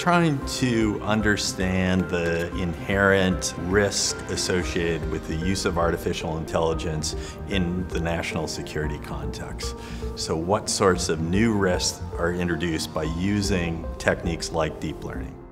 trying to understand the inherent risk associated with the use of artificial intelligence in the national security context. So what sorts of new risks are introduced by using techniques like deep learning?